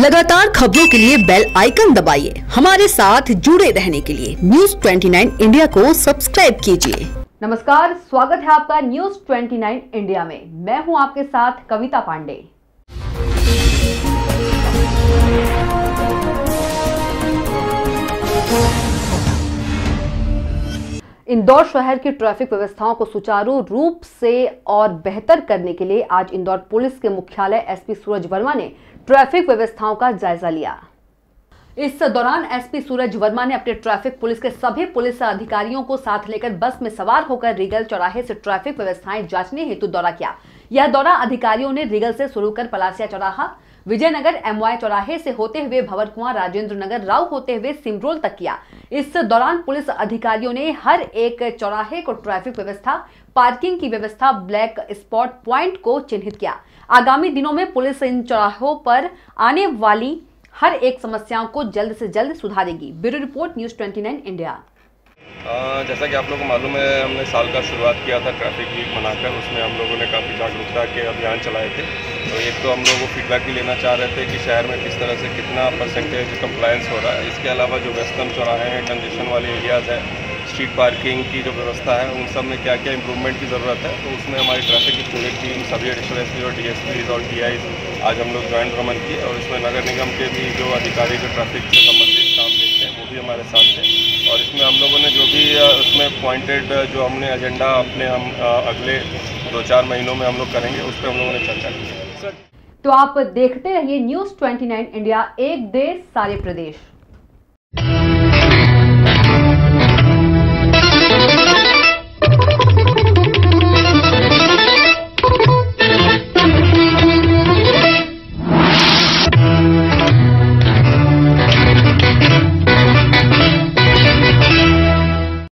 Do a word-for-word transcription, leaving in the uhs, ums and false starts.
लगातार खबरों के लिए बेल आइकन दबाइए। हमारे साथ जुड़े रहने के लिए न्यूज उनतीस इंडिया को सब्सक्राइब कीजिए। नमस्कार, स्वागत है आपका न्यूज उनतीस इंडिया में। मैं हूं आपके साथ कविता पांडे। इंदौर शहर की ट्रैफिक व्यवस्थाओं को सुचारू रूप से और बेहतर करने के लिए आज इंदौर पुलिस के मुख्यालय एसपी सूरज वर्मा ने ट्रैफिक व्यवस्थाओं का जायजा लिया। इस दौरान एसपी सूरज वर्मा ने अपने ट्रैफिक पुलिस के सभी पुलिस अधिकारियों को साथ लेकर बस में सवार होकर रीगल चौराहे से ट्रैफिक व्यवस्थाएं जांचने हेतु दौरा किया। यह दौरा अधिकारियों ने रीगल से शुरू कर पलासिया चौराहा, विजयनगर एमवाई चौराहे से होते हुए भंवर कुआं, राजेंद्र नगर, राव होते हुए सिमरोल तक किया। इस दौरान पुलिस अधिकारियों ने हर एक चौराहे को ट्रैफिक व्यवस्था, पार्किंग की व्यवस्था, ब्लैक स्पॉट पॉइंट को चिन्हित किया। आगामी दिनों में पुलिस इन चौराहों पर आने वाली हर एक समस्याओं को जल्द से जल्द सुधारेगी। ब्यूरो रिपोर्ट न्यूज उनतीस इंडिया। आ, जैसा कि आप लोगों को मालूम है, हमने साल का शुरुआत किया था ट्रैफिक वीक मनाकर। उसमें हम लोगों ने काफ़ी जागरूकता के अभियान चलाए थे। तो एक तो हम लोगों को फीडबैक भी लेना चाह रहे थे कि शहर में किस तरह से कितना परसेंटेज कंप्लायंस हो रहा है। इसके अलावा जो व्यस्तम चौराहे हैं, कंजेशन वाले एरियाज़ हैं, स्ट्रीट पार्किंग की जो व्यवस्था है, उन सब में क्या क्या इंप्रूवमेंट की ज़रूरत है। तो उसमें हमारी ट्रैफिक की पूरी टीम, सभी एडिशनल एस पी और डी एस पीज और टी आईज आज हम लोग ज्वाइंट भ्रमण किए। और इसमें नगर निगम के भी जो अधिकारी जो ट्रैफिक से संबंधित काम देखते हैं वो भी हमारे साथ थे। और इसमें हम लोगों ने जो भी उसमें पॉइंटेड जो हमने एजेंडा अपने हम अगले दो चार महीनों में हम लोग करेंगे, उस पर हम लोगों ने चर्चा की। तो आप देखते रहिए न्यूज उनतीस इंडिया, एक देश सारे प्रदेश।